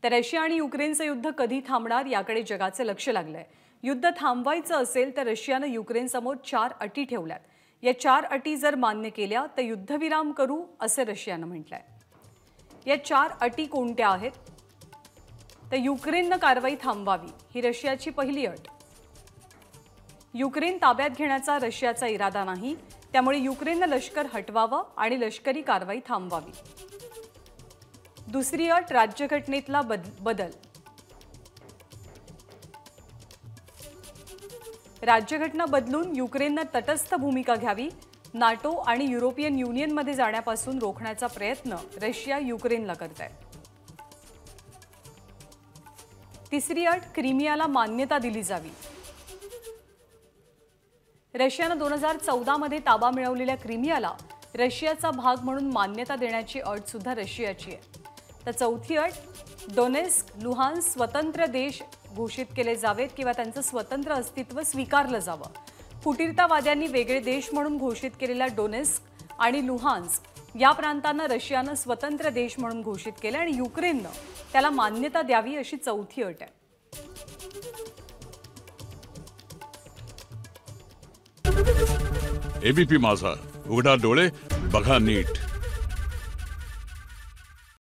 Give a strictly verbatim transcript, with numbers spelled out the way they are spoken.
तर रशिया आणि युक्रेनचं युद्ध कधी थांबणार याकडे जगाचे लक्ष लागलंय। युद्ध थांबवायचं असेल तर रशियाने युक्रेनसमोर चार अटी ठेवल्यात। या चार अटी जर मान्य केल्या तर युद्धविराम करू असे रशियाने म्हटलंय। या चार अटी कोणत्या आहेत? तर युक्रेनने कारवाई थांबवावी ही रशियाची पहिली अट। युक्रेन ताब्यात घेण्याचा रशियाचा इरादा नाही, त्यामुळे युक्रेनने लष्कर हटवावं आणि लष्करी कारवाई थांबवावी। दुसरी अट राज्यघटनेतला बदल। राज्यघटना बदलून युक्रेनने तटस्थ भूमिका घ्यावी। नाटो आणि युरोपियन युनियनमध्ये जाण्यापासून रोखण्याचा प्रयत्न रशिया युक्रेनला करत आहे। तिसरी अट क्रिमियाला मान्यता दिली जावी। रशियाने दोन हजार चौदा मध्ये ताबा मिळवलेल्या क्रिमियाला रशियाचा भाग म्हणून मान्यता देण्याची अट सुद्धा रशियाची आहे। तर चौथी अट डोनेस्क लुहान्स्क स्वतंत्र देश घोषित केले जावेत किंवा त्यांचं स्वतंत्र अस्तित्व स्वीकारलं जावं। फुटीरतावाद्यांनी वेगळे देश म्हणून घोषित केलेल्या डोनेस्क आणि लुहान्स्क या प्रांतांना रशियाने स्वतंत्र देश म्हणून घोषित केले आणि युक्रेनने त्याला मान्यता द्यावी अशी चौथी अट आहे। एबीपी माझा, उघडा डोळे बघा नीट।